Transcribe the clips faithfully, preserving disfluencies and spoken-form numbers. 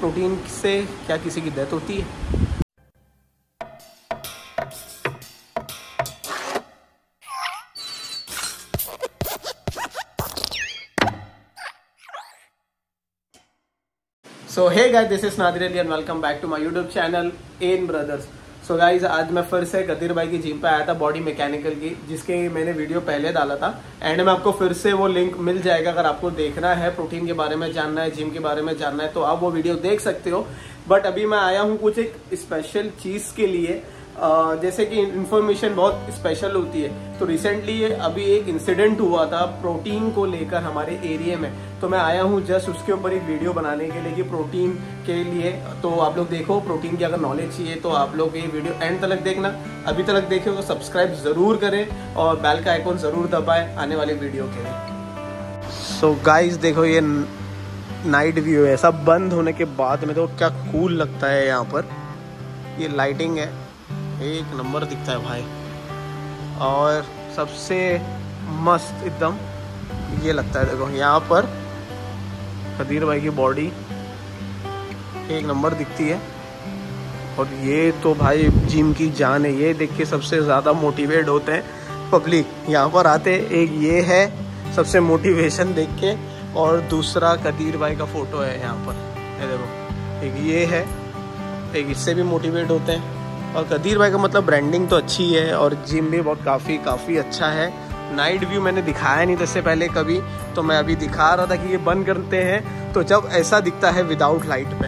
Protein से क्या किसी की डेथ होती है? So hey guys, this is Nadir Ali and welcome back to my YouTube channel N brothers. So guys, आज मैं फिर से कदीर भाई की जिम पे आया था, बॉडी मैकेनिकल की, जिसके मैंने वीडियो पहले डाला था। एंड में आपको फिर से वो लिंक मिल जाएगा। अगर आपको देखना है, प्रोटीन के बारे में जानना है, जिम के बारे में जानना है, तो आप वो वीडियो देख सकते हो। बट अभी मैं आया हूँ कुछ एक स्पेशल चीज़ के लिए। Uh, जैसे कि इन्फॉर्मेशन बहुत स्पेशल होती है। तो रिसेंटली अभी एक इंसिडेंट हुआ था प्रोटीन को लेकर हमारे एरिया में, तो मैं आया हूँ जस्ट उसके ऊपर एक वीडियो बनाने के लिए कि प्रोटीन के लिए। तो आप लोग देखो, प्रोटीन की अगर नॉलेज चाहिए तो आप लोग ये वीडियो एंड तक देखना। अभी तक देखे हो तो सब्सक्राइब जरूर करें और बेल का आइकॉन जरूर दबाएं आने वाली वीडियो के लिए। सो गाइज देखो, ये नाइट व्यू है। सब बंद होने के बाद में तो क्या कूल लगता है यहाँ पर। ये लाइटिंग है, एक नंबर दिखता है भाई। और सबसे मस्त एकदम ये लगता है, देखो यहाँ पर कदीर भाई की बॉडी एक नंबर दिखती है। और ये तो भाई जिम की जान है। ये देख के सबसे ज़्यादा मोटिवेट होते हैं पब्लिक, यहाँ पर आते। एक ये है सबसे मोटिवेशन देख के, और दूसरा कदीर भाई का फोटो है यहाँ पर, ये देखो। एक ये है, एक इससे भी मोटिवेट होते हैं। और कदीर भाई का मतलब ब्रांडिंग तो अच्छी है और जिम भी बहुत काफ़ी काफ़ी अच्छा है। नाइट व्यू मैंने दिखाया नहीं था इससे पहले कभी, तो मैं अभी दिखा रहा था कि ये बंद करते हैं तो जब ऐसा दिखता है विदाउट लाइट पे,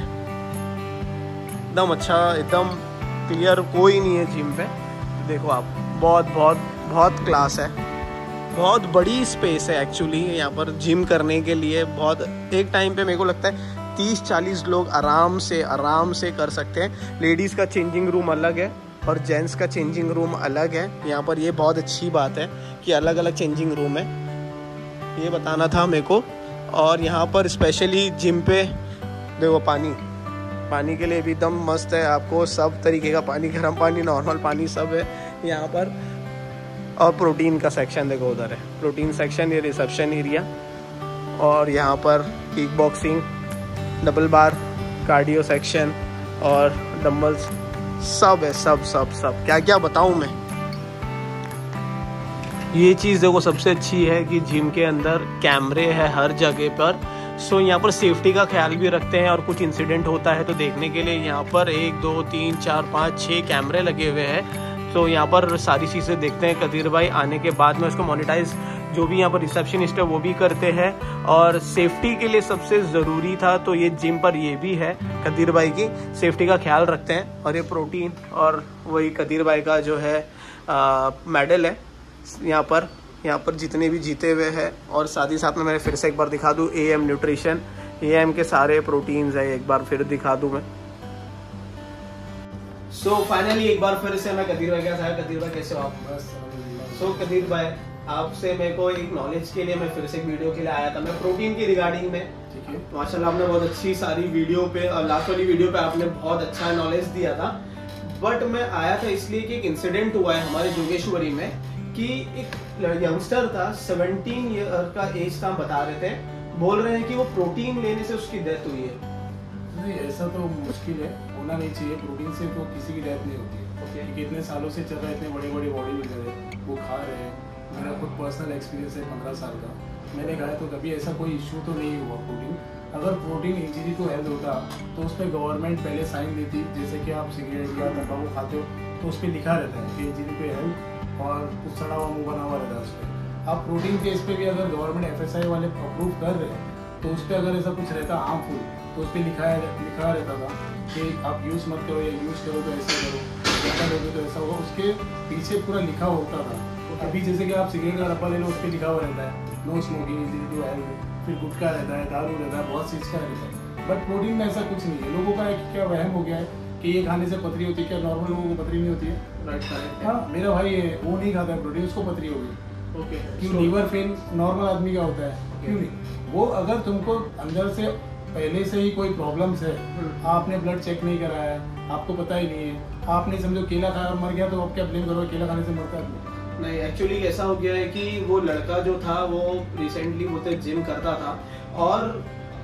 एकदम अच्छा, एकदम क्लियर, कोई नहीं है जिम पे। देखो आप, बहुत बहुत बहुत क्लास है। बहुत बड़ी स्पेस है एक्चुअली यहाँ पर जिम करने के लिए। बहुत एक टाइम पे मेरे को लगता है तीस चालीस लोग आराम से आराम से कर सकते हैं। लेडीज़ का चेंजिंग रूम अलग है और जेंट्स का चेंजिंग रूम अलग है यहाँ पर। ये बहुत अच्छी बात है कि अलग अलग चेंजिंग रूम है, ये बताना था मेरे को। और यहाँ पर स्पेशली जिम पे देखो, पानी पानी के लिए भी एकदम मस्त है। आपको सब तरीके का पानी, गर्म पानी, नॉर्मल पानी, सब है यहाँ पर। और प्रोटीन का सेक्शन देखो, उधर है प्रोटीन सेक्शन, ये रिसेप्शन एरिया। और यहाँ पर kick boxing, double bar, cardio section और डंबल्स, सब है, सब सब सब क्या क्या बताऊं मैं। ये चीज़ देखो सबसे अच्छी है कि जिम के अंदर कैमरे है हर जगह पर। सो यहाँ पर सेफ्टी का ख्याल भी रखते हैं। और कुछ इंसिडेंट होता है तो देखने के लिए यहाँ पर एक दो तीन चार पाँच छः कैमरे लगे हुए हैं। तो यहाँ पर सारी चीज़ें देखते हैं। कदीर भाई आने के बाद में उसको मोनेटाइज, जो भी यहाँ पर रिसेप्शनिस्ट है वो भी करते हैं। और सेफ्टी के लिए सबसे ज़रूरी था तो ये जिम पर ये भी है, कदीर भाई की सेफ्टी का ख्याल रखते हैं। और ये प्रोटीन और वही कदीर भाई का जो है मेडल है यहाँ पर, यहाँ पर जितने भी जीते हुए हैं। और साथ ही साथ में मैं फिर से एक बार दिखा दूँ, A M nutrition, A M के सारे प्रोटीन्स है, एक बार फिर दिखा दूँ मैं। सो so, फाइनली एक बार फिर से मैं कदीर भाई के साथ। कदीर भाई कैसे हो आप? सो so, कदीर भाई, आपसे मेरे को एक नॉलेज के लिए मैं फिर से एक वीडियो के लिए आया था, मैं प्रोटीन की रिगार्डिंग में। ठीक है, माशाल्लाह आपने बहुत अच्छी सारी वीडियो पे, और लास्ट वाली वीडियो पे आपने बहुत अच्छा नॉलेज दिया था। बट मैं आया था इसलिए कि एक इंसिडेंट हुआ है हमारे जोगेश्वरी में कि एक यंगस्टर था, सेवनटीन ईयर का एज था, बता रहे थे, बोल रहे हैं कि वो प्रोटीन लेने से उसकी डेथ हुई है। नहीं, ऐसा तो मुश्किल है, होना नहीं चाहिए। प्रोटीन से तो किसी की डेथ नहीं होती है। okay. कितने सालों से चल रहा है, इतने बड़े बड़े बॉडी बिल्डर है, वो खा रहे हैं। मेरा खुद पर्सनल एक्सपीरियंस है, पंद्रह साल का मैंने खाया, तो कभी ऐसा कोई इशू तो नहीं हुआ। प्रोटीन, अगर प्रोटीन इंजरी टू हेल्थ होता तो उस पर गवर्नमेंट पहले साइन देती। जैसे कि आप सिगरेट या तंबाकू खाते हो तो उस पर लिखा रहता है कि इंजरी पे हेल्थ, और कुछ सड़ा हुआ मुँह बना हुआ रहता है उस पर। आप प्रोटीन केस पे भी अगर गवर्नमेंट एफ एस आई वाले अप्रूव कर रहे हैं तो उस पर अगर ऐसा कुछ रहता हार्मफुल, तो उस पर लिखा है लिखा रहता था कि आप यूज़ मत करो, या यूज़ करो तो ऐसे करो, ज़्यादा लोगे तो ऐसा होगा। उसके पीछे पूरा लिखा होता था। तो अभी जैसे कि आप सिगरेट का डब्बा ले लो, उस पर लिखा हुआ रहता है no smoking, injury to health. फिर गुटखा रहता है, दारू रहता है, बहुत चीज़ का रहता है। बट प्रोटीन में ऐसा कुछ नहीं है। लोगों का एक क्या वहम हो गया है कि ये खाने से पथरी होती है। क्या नॉर्मल लोगों को पथरी नहीं होती है? Right, correct. हाँ, मेरा भाई है, वो नहीं खाता है प्रोटीन, उसको पथरी हो गई। ओके, क्यों? लीवर फेल नॉर्मल आदमी का होता है, क्यों नहीं? वो अगर तुमको अंदर से पहले से ही कोई प्रॉब्लम्स है, आपने ब्लड चेक नहीं कराया है, आपको पता ही नहीं है, आपने समझो केला खाया और मर गया, तो आप क्या ब्लेम करोगे? केला खाने से मरता है? नहीं, एक्चुअली ऐसा हो गया है कि वो लड़का जो था वो रिसेंटली वो जिम करता था, और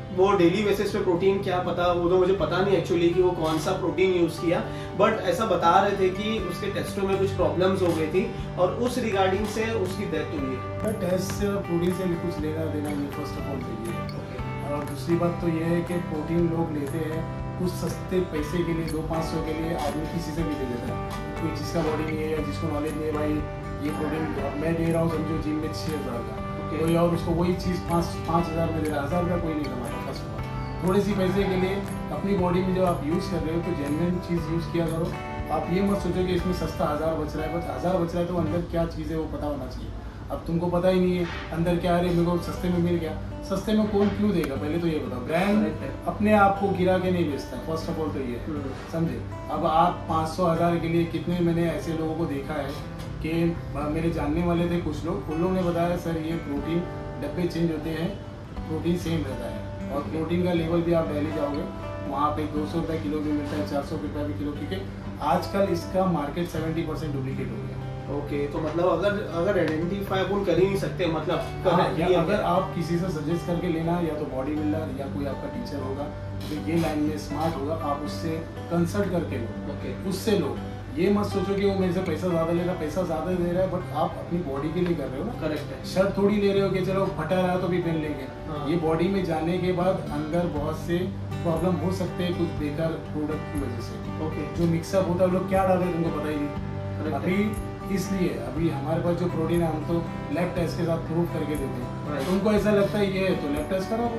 वो डेली बेसिस पे प्रोटीन क्या पता, वो तो मुझे पता नहीं एक्चुअली कि वो कौन सा प्रोटीन यूज किया, बट ऐसा बता रहे थे कि उसके टेस्टों में कुछ प्रॉब्लम्स हो गई थी और उस रिगार्डिंग से उसकी डेथ हुई है। टेस्ट से प्रोटीन से कुछ लेना देना नहीं, फर्स्ट ऑफ ऑल तो ये है। और दूसरी बात तो ये है कि प्रोटीन लोग लेते हैं कुछ सस्ते पैसे के लिए, दो पाँच सौ के लिए आदमी किसी से भी ले लेता है। कोई जिसका बॉडी नहीं है या जिसको नॉलेज नहीं है, भाई ये प्रोटीन मैं दे रहा हूँ समझो जिम में छः हज़ार का, कोई और उसको वही चीज़ पाँच पाँच हज़ार में दे रहा है, हज़ार रुपया कोई नहीं कमाता। फर्स्ट ऑफ ऑल थोड़ी सी पैसे के लिए अपनी बॉडी में जब आप यूज़ कर रहे हो तो जेन्युइन चीज़ यूज़ किया करो। आप ये मत सोचो कि इसमें सस्ता हज़ार बच रहा है, बस हज़ार बच रहा है तो अंदर क्या चीज़ है वो पता होना चाहिए। अब तुमको पता ही नहीं है अंदर क्या है, मेरे को सस्ते में मिल गया, सस्ते में कौन क्यों देगा, पहले तो ये बताओ। ब्रांड अपने आप को गिरा के नहीं बेचता, फर्स्ट ऑफ ऑल तो ये समझे। अब आप पाँच सौ हज़ार के लिए कितने, मैंने ऐसे लोगों को देखा है कि मेरे जानने वाले थे कुछ लोग, उन लोगों ने बताया सर ये प्रोटीन डब्बे चेंज होते हैं, प्रोटीन सेम रहता है और प्रोटीन का लेवल भी आप दिल्ली जाओगे वहाँ पे दो सौ रुपये किलो भी मिलता है, चार सौ रुपये भी किलो, क्योंकि आजकल इसका मार्केट सेवेंटी परसेंट डुप्लीकेट हो गया। ओके okay, तो मतलब अगर अगर आइडेंटिफाई अपन कर ही नहीं सकते, मतलब हाँ, या अगर आप किसी से सजेस्ट करके लेना, या तो बॉडी बिल्डर या कोई आपका टीचर होगा तो ये लाइन में स्मार्ट होगा, आप उससे कंसल्ट करके लो। Okay okay. उससे लो, ये मत सोचो कि वो मेरे से पैसा ज्यादा ले रहा है, पैसा ज्यादा दे रहा है बट आप अपनी बॉडी के लिए कर रहे हो ना। करेक्ट है। शर्ट थोड़ी ले रहे हो कि चलो फटा रहा है तो भी पहन लेंगे। हाँ। ये बॉडी में जाने के बाद अंदर बहुत से प्रॉब्लम हो सकते हैं कुछ बेकार प्रोडक्ट की वजह से। Okay okay. जो मिक्सअप होता है लोग क्या डाल रहे हैं तुमको पता ही नहीं। अभी इसलिए अभी हमारे पास जो प्रोटीन है हम तो लैब टेस्ट के साथ प्रूव करके देते हैं। right. तुमको ऐसा लगता है ये है तो लैब टेस्ट करो।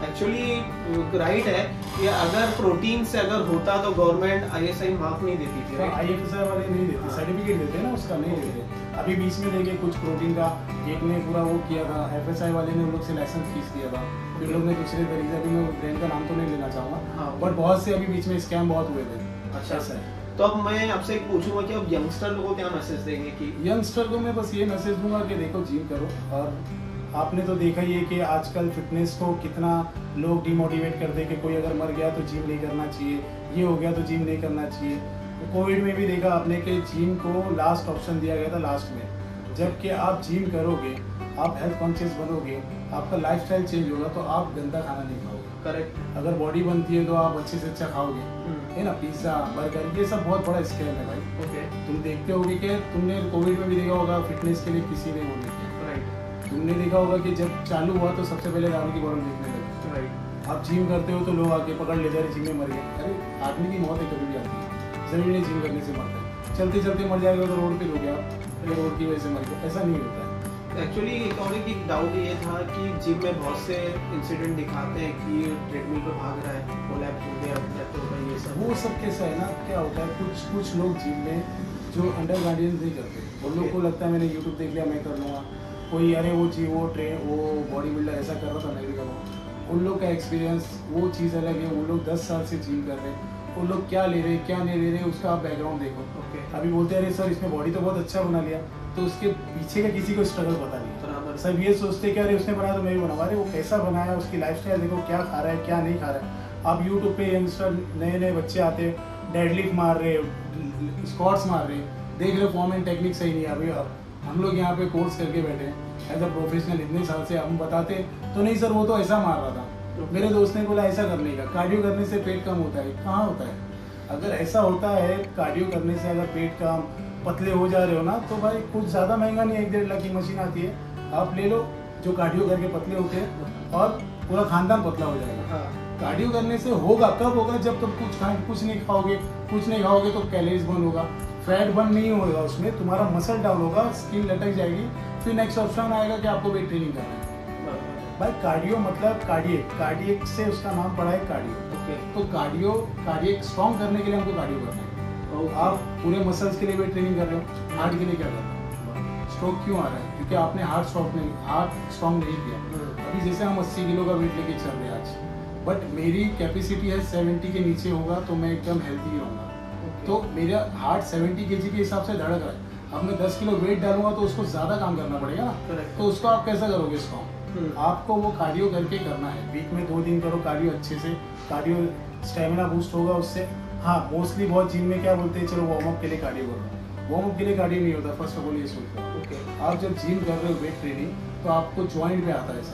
एक्चुअली राइट है कि अगर प्रोटीन से अगर होता तो गवर्नमेंट आईएसआई मार्क नहीं देती थी। तो आईएफएसआई वाले नहीं देते, सर्टिफिकेट देते हैं ना उसका, नहीं देते। अभी बीच में देखे कुछ प्रोटीन का एक ने पूरा वो किया था, एफएसआई वाले ने उन लोग से लाइसेंस फीस दिया था, फिर लोग ने दूसरे तरीके, अभी मैं ब्रांड का नाम तो नहीं लेना चाहूँगा, बट बहुत से अभी बीच में स्कैम बहुत हुए थे। अच्छा ऐसा है। तो अब मैं आपसे एक पूछूंगा कि अब यंगस्टर लोगों को क्या मैसेज देंगे? कि यंगस्टर को मैं बस ये मैसेज दूंगा कि देखो जिम करो, और आपने तो देखा ही है कि आजकल फिटनेस को कितना लोग डिमोटिवेट करते हैं कि कोई अगर मर गया तो जिम नहीं करना चाहिए, ये हो गया तो जिम नहीं करना चाहिए। तो कोविड में भी देखा आपने कि जिम को लास्ट ऑप्शन दिया गया था लास्ट में, जबकि आप जिम करोगे, आप हेल्थ कॉन्शियस बनोगे, आपका लाइफस्टाइल चेंज होगा तो आप गंदा खाना नहीं खाओगे। करेक्ट। अगर बॉडी बनती है तो आप अच्छे से अच्छा खाओगे, है ना। पिज्जा बर्गर ये सब बहुत बड़ा स्कैम है भाई। Okay okay. तुम देखते होगे कि तुमने कोविड में भी देखा होगा फिटनेस के लिए किसी ने वो नहीं किया। राइट। तुमने देखा होगा कि जब चालू हुआ तो सबसे पहले दारू की बोतल देखने लगे। राइट। आप जिम करते हो तो लोग आके पकड़ लेते हैं जिम में मर गए। अरे आदमी की मौत है कभी भी आती है, जरूरी नहीं जिम करने से मरता है। चलते चलते मर जाएगा तो रोड पे हो गया, रोड की वजह से मर गया, ऐसा नहीं होता है। एक्चुअली एक और एक डाउट ये था कि जिम में बहुत से इंसिडेंट दिखाते हैं कि ट्रेडमिल पे भाग रहा है, कोलैप्स हो गया, डेथ हो गई, ये सब। वो सब कैसा है ना, क्या होता है कुछ कुछ लोग जिम में जो अंडर गार्डियंस नहीं करते, उन लोग को लगता है मैंने यूट्यूब देख लिया मैं कर लूँगा। कोई अरे वो जी वो ट्रेन वो बॉडी बिल्डर ऐसा कर रहा था मैं भी करूँगा। उन लोग का एक्सपीरियंस वो चीज़ अलग है, वो लोग दस साल से जिम कर रहे हैं, उन लोग क्या ले रहे हैं क्या नहीं ले रहे उसका आप बैकग्राउंड देखो। Okay okay. अभी बोलते हैं अरे सर इसने बॉडी तो बहुत अच्छा बना लिया, तो उसके पीछे का किसी को स्ट्रगल पता नहीं। सब ये सोचते कि अरे उसने बनाया तो मैं भी बनाऊँ। अरे वो कैसा बनाया, उसकी लाइफस्टाइल देखो, क्या खा रहा है क्या नहीं खा रहा है। आप यूट्यूब पे यंगस्टर नए नए बच्चे आते हैं, डेडलिफ्ट मार रहे, स्क्वाट्स मार रहे, देख रहे फॉर्म एंड टेक्निक सही नहीं है। अभी हम लोग यहाँ पे कोर्स करके बैठे हैं एज अ प्रोफेशनल, इतने साल से हम बताते तो नहीं सर वो तो ऐसा मार रहा था। मेरे दोस्त ने बोला ऐसा करने का, कार्डियो करने से पेट कम होता है, कहाँ होता है। अगर ऐसा होता है कार्डियो करने से अगर पेट कम पतले हो जा रहे हो ना तो भाई कुछ ज़्यादा महंगा नहीं, एक डेढ़ लाख की मशीन आती है, आप ले लो जो कार्डियो करके पतले होते हैं और पूरा खानदान पतला हो जाएगा। हाँ। कार्डियो करने से होगा कब होगा, जब तुम कुछ खा कुछ नहीं खाओगे, कुछ नहीं खाओगे तो कैलोरीज बर्न होगा, फैट बर्न नहीं होगा, उसमें तुम्हारा मसल डाउन होगा, स्किन लटक जाएगी, फिर नेक्स्ट ऑप्शन आएगा कि आपको वेट ट्रेनिंग करना है। भाई कार्डियो मतलब कार्डियक, कार्डियक से उसका नाम पड़ा है कार्डियो। ओके तो कार्डियो कार्डियक स्ट्रॉन्ग करने के लिए हमको कार्डियो करना है। okay. आप पूरे मसल्स के लिए वेट ट्रेनिंग कर रहे हो, हार्ट के लिए क्या कर रहे हो। स्ट्रोक क्यों आ रहा है, क्योंकि आपने हार्ट स्ट्रॉक नहीं हार्ट स्ट्रॉन्ग नहीं किया। अभी जैसे हम अस्सी किलो का वेट लेके चल रहे हैं आज, बट मेरी कैपेसिटी है सेवेंटी के नीचे होगा तो मैं एकदम हेल्थी रहूँगा। okay. तो मेरा हार्ट सेवेंटी के जी के हिसाब से धड़क रहा है, अब मैं दस किलो वेट डालूंगा तो उसको ज्यादा काम करना पड़ेगा ना। Correct. तो उसको आप कैसा करोगे स्ट्रॉन्ग। आपको वो कार्डियो करके करना है, वीक में दो दिन करो कार्डियो अच्छे से, कार्डियो स्टेमिना बूस्ट होगा उससे। हाँ मोस्टली बहुत जिम में क्या बोलते हैं चलो वार्म अप के लिए कार्डियो करो, वार्म अप के लिए कार्डियो नहीं होता, फर्स्ट ऑफ ऑल ये सोचो। ओके आप जब जिम कर रहे हो वेट ट्रेनिंग तो आपको ज्वाइंट पे आता है सब,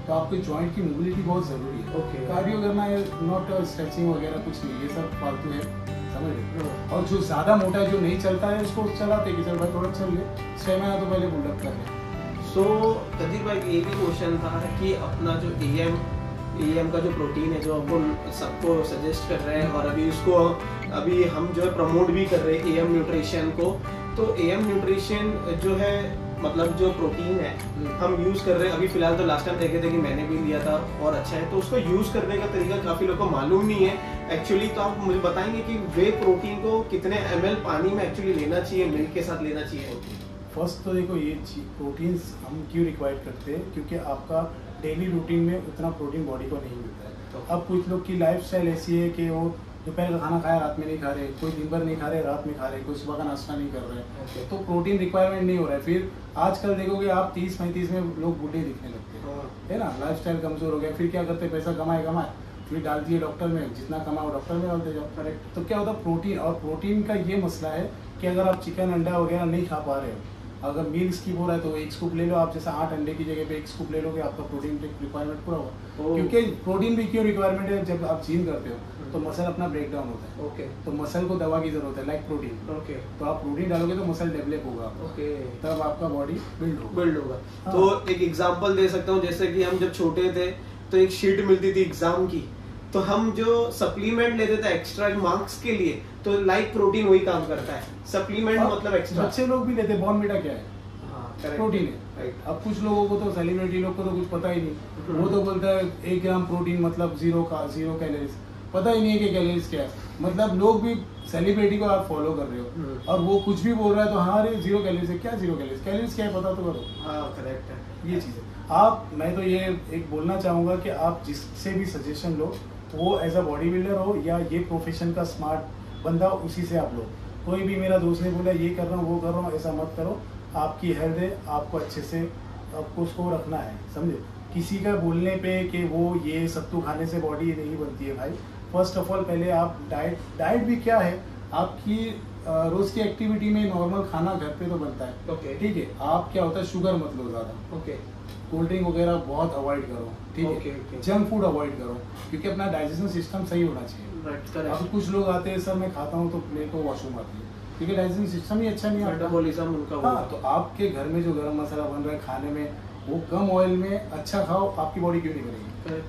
तो आपको जॉइंट की मोबिलिटी बहुत जरूरी है। Okay. कार्डियो करना है, नॉट स्ट्रेचिंग वगैरह कुछ नहीं, ये सब फालतू है, समझ लो। और जो ज्यादा मोटा है, जो नहीं चलता है, उसको चलाते कि चल भाई थोड़ा चल ले, छह महीना तो पहले बुलडअप कर ले। सो कदीर भाई ये भी क्वेश्चन था कि अपना जो ए एम ए एम का जो प्रोटीन है जो आपको सबको सजेस्ट कर रहे हैं और अभी उसको अभी हम जो है प्रमोट भी कर रहे हैं ए एम न्यूट्रिशन को, तो ए एम न्यूट्रिशन जो है मतलब जो प्रोटीन है हम यूज कर रहे हैं अभी फिलहाल, तो लास्ट टाइम देखे थे कि मैंने भी लिया था और अच्छा है, तो उसको यूज करने का तरीका काफी लोगों को मालूम नहीं है एक्चुअली। तो आप मुझे बताएंगे कि वे प्रोटीन को कितने एम एल पानी में एक्चुअली लेना चाहिए, मिल्क के साथ लेना चाहिए? फर्स्ट तो देखो ये प्रोटीन्स हम क्यों रिक्वायर करते हैं, क्योंकि आपका डेली रूटीन में उतना प्रोटीन बॉडी को नहीं मिलता है। अब कुछ लोग की लाइफस्टाइल ऐसी है कि वो दोपहर का खाना खाया रात में नहीं खा रहे, कोई दिन भर नहीं खा रहे रात में खा रहे, कोई सुबह का नाश्ता नहीं कर रहे, okay. तो प्रोटीन रिक्वायरमेंट नहीं हो रहा है। फिर आजकल देखोगे आप तीस पैंतीस में लोग बूढ़े दिखने लगते हैं, oh. है ना, लाइफस्टाइल कमजोर हो गया। फिर क्या करते, पैसा कमाए कमाए फिर डाल दिए डॉक्टर में, जितना कमाओ डॉक्टर में डालते जाओ। करेक्ट। तो क्या होता है प्रोटीन, और प्रोटीन का ये मसला है कि अगर आप चिकन अंडा वगैरह नहीं खा पा रहे हो, अगर मील स्किप हो रहा है तो एक स्कूप ले लो आप, जैसे आठ अंडे की जगह पे एक स्कूप ले लोगे, आपका प्रोटीन रिक्वायरमेंट पूरा होगा। क्योंकि प्रोटीन भी क्यों रिक्वायरमेंट है, जब आप जिम करते हो तो मसल अपना ब्रेक डाउन होता है, ओके, तो मसल को दवा की जरूरत है लाइक प्रोटीन, ओके, तो आप प्रोटीन डालोगे तो मसल डेवलप होगा, ओके, तब आपका बॉडी बिल्ड होगा बिल्ड होगा। तो एक एग्जांपल दे सकता हूँ, जैसे कि हम जब छोटे थे तो एक शीट मिलती थी एग्जाम की, तो हम जो सप्लीमेंट लेते थे एक्स्ट्रा मार्क्स के लिए, तो लाइक प्रोटीन वही काम करता है, सप्लीमेंट मतलब एक्स्ट्रा। बच्चे लोग भी लेते, बॉर्नविटा क्या है, प्रोटीन है। right. अब कुछ लोगों को तो सेलिब्रिटी लोग को तो कुछ पता ही नहीं, वो तो बोलता है एक ग्राम प्रोटीन मतलब जीरो का जीरो कैलोरीज, पता ही नहीं है कि कैलोरीज क्या है। मतलब लोग भी सेलिब्रिटी को आप फॉलो कर रहे हो और वो कुछ भी बोल रहा है तो हाँ अरे जीरो कैलोरीज है, क्या जीरो कैलोरीज, कैलोरीज क्या है पता तो करो। हाँ करेक्ट है, ये चीज़ है। आप, मैं तो ये एक बोलना चाहूँगा कि आप जिससे भी सजेशन लो, वो एज अ बॉडी बिल्डर हो या ये प्रोफेशन का स्मार्ट बंदा, उसी से आप लो। कोई भी मेरा दोस्त ने बोला ये कर रहा हूँ वो कर रहा हूँ, ऐसा मत करो। आपकी हेल्थ है, आपको अच्छे से आपको उसको रखना है, समझे। किसी का बोलने पे कि वो ये सत्तू खाने से बॉडी नहीं बनती है भाई। फर्स्ट ऑफ ऑल पहले आप डाइट, डाइट भी क्या है आपकी रोज की एक्टिविटी में नॉर्मल खाना घर पे तो बनता है, ओके okay. ठीक है। आप क्या होता है शुगर मत लो ज़्यादा, ओके okay. कोल्ड ड्रिंक वगैरह बहुत अवॉइड करो, ठीक है okay, okay. Junk food avoid करो, क्योंकि अपना डाइजेशन सिस्टम सही होना चाहिए। right, अब कुछ लोग आते हैं सर मैं खाता हूँ तो मेरे को वॉशरूम आती है, क्योंकि डाइजेशन सिस्टम ही अच्छा नहीं आता, उनका। हाँ, तो आपके घर में जो गरम मसाला बन रहा है खाने में, वो कम ऑयल में अच्छा खाओ, आपकी बॉडी क्यों नहीं करेगी।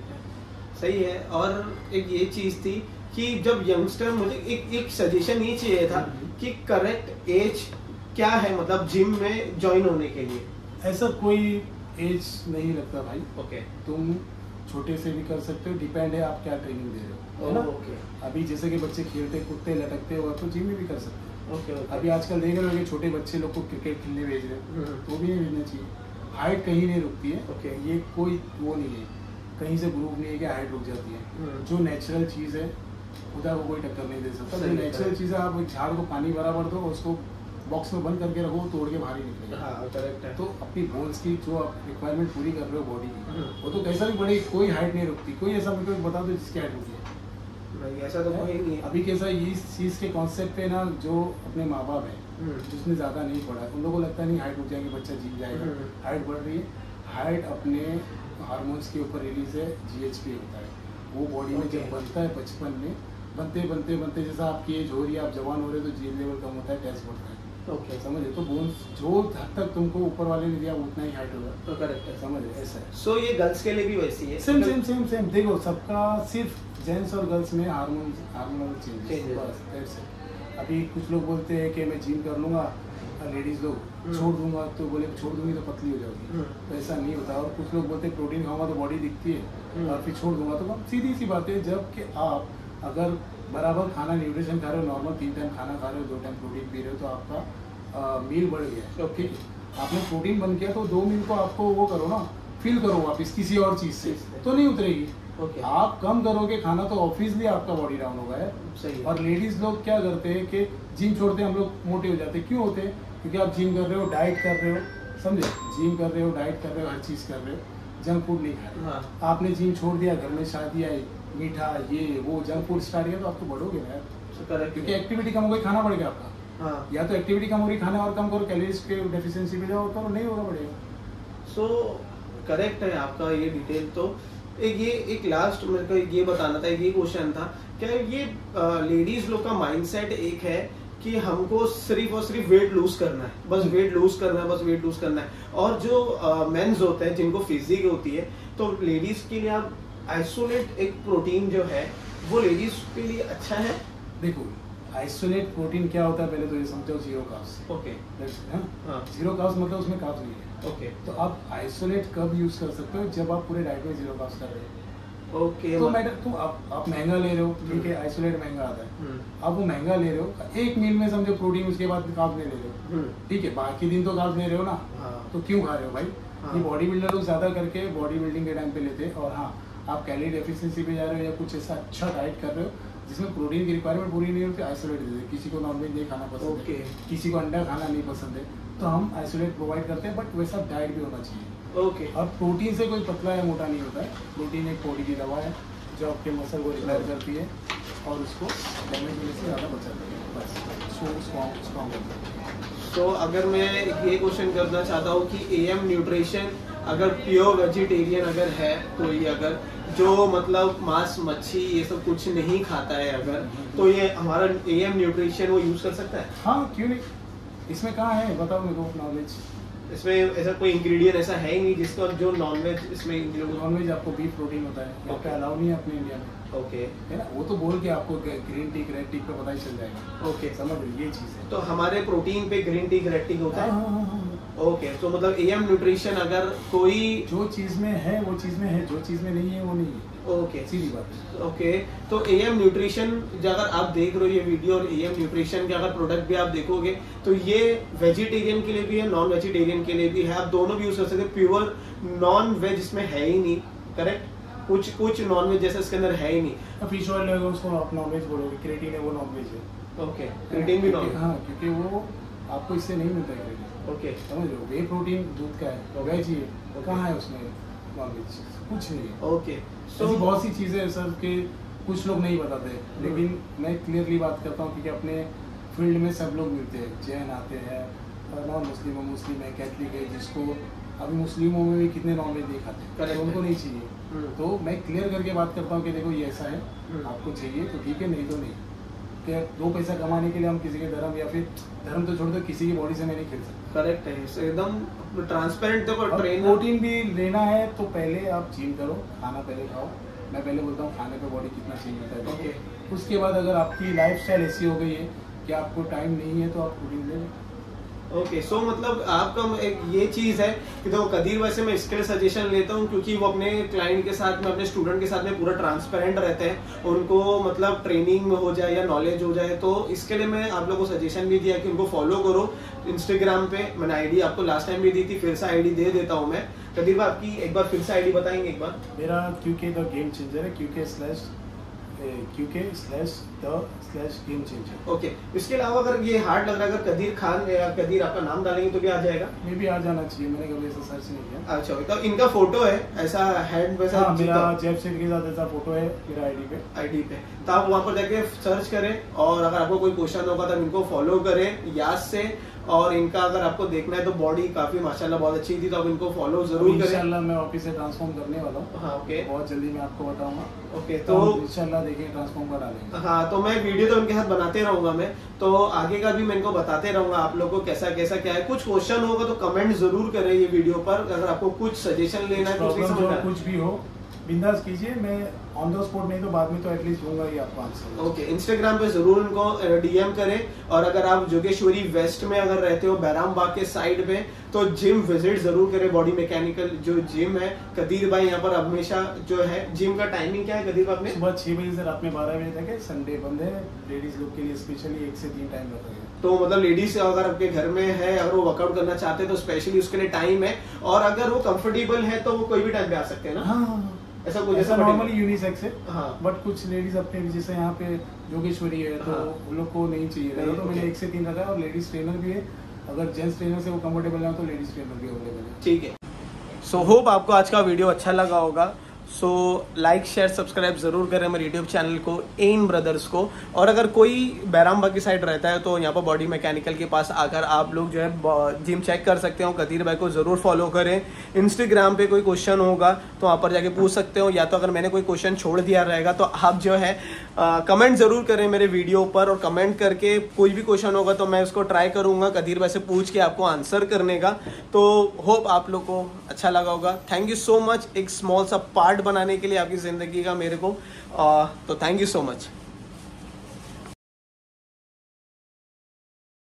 सही है। और एक ये चीज थी कि जब यंगस्टर, मुझे एक एक सजेशन ये चाहिए था कि करेक्ट एज क्या है, मतलब जिम में ज्वाइन होने के लिए। ऐसा कोई एज नहीं लगता भाई, ओके, तुम छोटे से भी कर सकते हो, डिपेंड है आप क्या ट्रेनिंग दे रहे हो, है ना। ओके, अभी जैसे कि बच्चे खेलते कूदते लटकते हो तो जिम में भी कर सकते हो। Okay, okay. अभी आजकल देख रहे हो कि छोटे बच्चे लोग को क्रिकेट खेलने भेज रहे हैं, तो भी नहीं भेजना चाहिए। हाइट कहीं नहीं रुकती है, ओके, ये कोई वो नहीं है, कहीं से प्रूफ नहीं है कि हाइट रुक जाती है। जो नेचुरल चीज़ है उधर को कोई टक्कर नहीं दे सकता। जो नेचुरल चीज़ है, आप एक झाड़ को पानी बराबर दो, उसको बॉक्स में बंद करके रखो, तोड़ के बाहर ही निकलेगा। हाँ, करेक्ट है। तो अपनी बोन्स की जो आप रिक्वायरमेंट पूरी कर रहे हो बॉडी की, वो तो कैसा भी बड़े, कोई हाइट नहीं रुकती। कोई ऐसा मेरे को बता दो जिसकी हाइट रुकी है, ऐसा तो कोई नहीं है। अभी कैसा इस चीज़ के कॉन्सेप्ट पे ना, जो अपने माँ बाप है जिसने ज़्यादा नहीं पढ़ा, उन लोगों को लगता है नहीं हाइट रुक जाएगी बच्चा जीत जाएगा, हाइट बढ़ रही है। हाइट अपने हार्मोन्स के ऊपर रिलीज है, जीएचपी होता है, वो बॉडी में जब बनता है बचपन में, बनते बनते बनते जैसा आपकी एज हो रही है, आप जवान हो रहे हो तो जीन लेवल कम होता है, टेस्ट बढ़ता है, ओके, समझे। तो बोन्स जो हद तक तुमको ऊपर वाले ने दिया उतना ही हाइट होगा, तो करेक्ट है, समझे, ऐसा है। सो ये गर्ल्स के लिए भी वैसी है, सेम सेम सेम सेम देखो, सबका सिर्फ जेंट्स और गर्ल्स में हार्मोन हार्मोनल चेंजेस बस, दैट्स इट। अभी कुछ लोग बोलते हैं कि मैं जिम कर लूँगा, लेडीज लोग छोड़ दूंगा, तो बोले छोड़ दूंगी तो पतली हो जाओगी, तो ऐसा नहीं होता। और कुछ लोग बोलते हैं प्रोटीन खाऊंगा तो बॉडी दिखती है और फिर छोड़ दूंगा, तो सीधी सी बात है। जब कि आप अगर बराबर खाना न्यूट्रिशन खा रहे हो, नॉर्मल तीन टाइम खाना खा रहे हो, दो टाइम प्रोटीन पी रहे हो, तो आपका आ, मील बढ़ गया है, ओके। आपने प्रोटीन बन किया तो दो मील को आपको वो करो ना, फिल करो वापस किसी और चीज़ से, तो नहीं उतरेगी। Okay. आप कम करोगे खाना तो ऑब्वियसली आपका बॉडी डाउन होगा है, सही। और लेडीज लोग क्या करते हैं कि जिम छोड़ते हैं, हम लोग मोटे हो जाते हैं। क्यों होते हैं? क्योंकि आप जिम कर रहे हो, डाइट कर रहे हो, समझे, जिम कर रहे हो, डाइट कर रहे हो, हर चीज़ कर रहे हो, जंक फूड नहीं खा रहे। हाँ। आपने जिम छोड़ दिया, घर में शादी आई, मीठा ये वो जंक फूड स्टार्ट किया, तो आप तो बढ़ोगे ना यार, क्योंकि एक्टिविटी कम हो गई, खाना बढ़ गया आपका। हाँ। या तो एक्टिविटी कम हो रही, खाना और कम करो, कैलोरीज के डेफिशिएंसी में जाओ, करो, नहीं होगा, बढ़ेगा। सो करेक्ट है आपका ये डिटेल। तो एक ये एक लास्ट मेरे को ये बताना था, ये क्वेश्चन था, क्या ये लेडीज लोग का माइंडसेट एक है कि हमको सिर्फ और सिर्फ वेट लूज करना है, बस वेट लूज करना है, बस वेट लूज करना है, और जो मेंस होते हैं जिनको फिजिक होती है, तो लेडीज के लिए आप आइसोलेट एक प्रोटीन जो है वो लेडीज के लिए अच्छा है? देखो आइसोलेट प्रोटीन क्या होता है, पहले तो ये समझो, जीरो कार्ब्स। ओके, हाँ, जीरो कार्ब्स मतलब उसमें कार्ब्स नहीं है। ओके, तो आप आइसोलेट कब यूज कर सकते हो, जब आप पूरे डाइट में जीरो कार्ब्स कर रहे हो। ओके, तो मैटर तो आप आप महंगा ले रहे हो, ठीक है, आइसोलेट महंगा आता है, आप वो महंगा ले रहे हो, एक मील में समझो प्रोटीन, उसके बाद कार्ब्स नहीं ले रहे हो, ठीक है, बाकी दिन तो कार्ब्स ले रहे हो ना, तो क्यों खा रहे हो भाई? ये बॉडी बिल्डर लोग ज्यादा करके बॉडी बिल्डिंग के टाइम पे लेते हैं। और हाँ, आप कैलोरी डेफिशिएंसी पे जा रहे हो या कुछ ऐसा अच्छा डाइट कर रहे हो जिसमें प्रोटीन की रिक्वायरमेंट पूरी नहीं होती, आइसोलेट दे दे। किसी को नॉनवेज नहीं खाना पसंद है, किसी को अंडा खाना नहीं पसंद है, तो हम आइसोलेट प्रोवाइड करते हैं, बट वैसा डाइट भी होना चाहिए। ओके, और प्रोटीन से कोई पतला या मोटा नहीं होता है, प्रोटीन एक बॉडी की दवा है जो आपके मसल को रिपेयर करती है और उसको डैमेज होने से ज़्यादा बचाती है, बस उसको स्ट्रॉन्ग स्ट्रॉन्ग करती है। तो अगर मैं ये क्वेश्चन करना चाहता हूँ कि एएम न्यूट्रिशन अगर प्योर वेजिटेरियन अगर है कोई, अगर जो मतलब मांस मच्छी ये सब कुछ नहीं खाता है अगर, तो ये हमारा एएम न्यूट्रिशन वो यूज कर सकता है? हाँ, क्यों नहीं, इसमें कहाँ है बताओ मेरे को नॉलेज। इसमें ऐसा कोई इंग्रेडिएंट ऐसा है ही नहीं जिसका जो नॉनवेज इसमें इंक्लूड? नॉनवेज आपको बीफ प्रोटीन होता है, यहाँ पे अलाउ नहीं है अपने इंडिया में। ओके, है ना, वो तो बोल के आपको ग्रीन टी रेड टी पे पता ही चल जाएगा। ओके, समझ लो ये चीज़ है। तो हमारे प्रोटीन पे ग्रीन टी रेड टी होता है? हाँ हाँ हाँ। ओके, तो मतलब एएम न्यूट्रिशन अगर कोई जो चीज में है वो चीज में है, जो चीज में नहीं है वो नहीं है। ओके, सीधी बात। ओके, तो एएम न्यूट्रिशन अगर आप देख रहे हो ये वीडियो, और एएम न्यूट्रिशन के अगर प्रोडक्ट भी आप देखोगे तो ये वेजिटेरियन के लिए भी है, नॉन वेजिटेरियन के लिए भी है, आप दोनों भी यूज कर सकते हैं। प्योर नॉन वेज इसमें है ही नहीं, करेक्ट? कुछ कुछ नॉन वेज जैसे इसके अंदर है ही नहीं। फिश ऑयल लगेगा उसको आप नॉन वेज बोलोगे, क्रेटिन है वो नॉन वेज है। ओके, क्रेटिन भी नॉन? हाँ, क्योंकि वो आपको इससे नहीं मिलता है क्रेटिन। ओके, समझ लो, वे प्रोटीन दूध का है, वेज ही है, कहाँ है उसमें नॉन वेज? कुछ नहीं है। ओके, सो so, बहुत सी चीज़ें हैं सर के कुछ लोग नहीं बताते, लेकिन मैं क्लियरली बात करता हूँ क्योंकि अपने फील्ड में सब लोग मिलते हैं, जैन आते हैं, नॉन मुस्लिम है, मुस्लिम है, कैथलिक है, जिसको अभी मुस्लिमों में भी कितने नॉन वेज नहीं खाते, तो उनको नहीं चाहिए। तो मैं क्लियर करके बात करता हूँ कि देखो ये ऐसा है, आपको चाहिए तो ठीक है, नहीं तो नहीं। क्या दो पैसा कमाने के लिए हम किसी के धर्म या फिर धर्म तो छोड़ दो, किसी की बॉडी से मैं नहीं खेल सकता। करेक्ट है, एकदम ट्रांसपेरेंट। देखो ट्रेन प्रोटीन भी लेना है तो पहले आप जिम करो, खाना पहले खाओ। मैं पहले बोलता हूँ खाने पे बॉडी कितना चाहिए होता है। ओके, उसके बाद अगर आपकी लाइफस्टाइल ऐसी हो गई है कि आपको टाइम नहीं है तो आप प्रोटीन ले लो। ओके, सो मतलब आपका एक ये चीज है कि देखो कदीर वैसे मैं इसके लिए सजेशन लेता हूँ क्योंकि वो अपने क्लाइंट के साथ में, अपने स्टूडेंट के साथ में पूरा ट्रांसपेरेंट रहते हैं, उनको मतलब ट्रेनिंग में हो जाए या नॉलेज हो जाए, तो इसके लिए मैं आप लोगों को सजेशन भी दिया कि उनको फॉलो करो इंस्टाग्राम पे। मैंने आईडी आपको लास्ट टाइम भी दी थी, फिर से आईडी दे देता हूँ मैं। कदीर भाई आपकी एक बार फिर से आईडी बताएंगे एक बार? मेरा क्यूके द गेम चेंजर है, Q K slash Q K slash the slash game changer. Okay, इसके अलावा अगर ये हार्ड लग रहा है, अगर कदीर खान या कदीर आपका नाम डालेंगे तो भी आ जाएगा? मे भी आ जाना चाहिए, मैंने कभी ऐसा सर्च नहीं किया। अच्छा, तो इनका फोटो है ऐसा हैंड वैसा? हाँ, मेरा जेब सेट के साथ ऐसा फोटो है मेरा आईडी पे आईडी पे, तो आप वहाँ पर जाके सर्च करें, और अगर आपको कोई क्वेश्चन होगा तो इनको फॉलो करें याद से। और इनका अगर आपको देखना है तो बॉडी काफी माशाल्लाह बहुत अच्छी थी, तो आप इनको फॉलो जरूर करें। इंशाल्लाह मैं ऑफिस से ट्रांसफॉर्म करने वाला हूँ। हाँ, ओके, बहुत जल्दी मैं आपको बताऊंगा। ओके, तो इंशाल्लाह देखिए ट्रांसफॉर्म कर डालेंगे। हाँ, तो मैं वीडियो तो उनके साथ बनाते रहूंगा मैं, तो आगे का भी मैं इनको बताते रहूंगा आप लोगों को कैसा कैसा क्या है। कुछ क्वेश्चन होगा तो कमेंट जरूर करें ये वीडियो पर, अगर आपको कुछ सजेशन लेना है, कुछ नहीं समझना है, कुछ भी हो बिंदास कीजिए, मैं ऑन द स्पॉट नहीं तो बाद में तो एटलीस्ट दूंगा ही आपको आंसर। ओके, इंस्टाग्राम पे जरूर उनको डीएम करें। और अगर आप जोगेश्वरी वेस्ट में अगर रहते हो, बैराम बाग के साइड में, तो जिम विजिट जरूर करें। बॉडी मैकेनिकल जो जिम है, कदीर भाई यहाँ पर हमेशा जो है, जिम का टाइमिंग क्या है कदीर भाई अपने? सुबह छह बजे से रात में बारह बजे तक है, संडे बंद है, लेडीज लोग के लिए स्पेशली एक से तीन टाइम रखा है। तो मतलब लेडीज अगर आपके घर में है, अगर वो वर्कआउट करना चाहते हैं तो स्पेशली उसके लिए टाइम है, और अगर वो कंफर्टेबल है तो वो कोई भी टाइम पे आ सकते हैं ना? हाँ, ऐसा कुछ ऐसा नॉर्मली यूनिसेक्स है। हाँ, बट कुछ लेडीज अपने भी, जैसे यहाँ पे जोगेश्वरी है तो हाँ, उन लोग को नहीं चाहिए नहीं, तो मैंने एक से तीन रखा है। और लेडीज ट्रेनर भी है, अगर जेंट्स ट्रेनर से वो कंफर्टेबल है तो लेडीज ट्रेनर भी अवेलेबल है। ठीक है। सो होप आपको आज का वीडियो अच्छा लगा होगा। सो लाइक शेयर सब्सक्राइब जरूर करें मेरे यूट्यूब चैनल को एन ब्रदर्स को। और अगर कोई बैरामबाग की साइड रहता है तो यहाँ पर बॉडी मैकेनिकल के पास आकर आप लोग जो है जिम चेक कर सकते हो। कदीर भाई को जरूर फॉलो करें। इंस्टाग्राम पे कोई क्वेश्चन होगा तो वहाँ पर जाके पूछ सकते हो, या तो अगर मैंने कोई क्वेश्चन छोड़ दिया रहेगा तो आप जो है कमेंट जरूर करें मेरे वीडियो पर, और कमेंट करके कोई भी क्वेश्चन होगा तो मैं उसको ट्राई करूंगा कदीर भाई से पूछ के आपको आंसर करने का। तो होप आप लोग को अच्छा लगा होगा। थैंक यू सो मच एक स्मॉल सा पार्ट बनाने के लिए आपकी ज़िंदगी का मेरे को। uh, तो थैंक यू सो मच।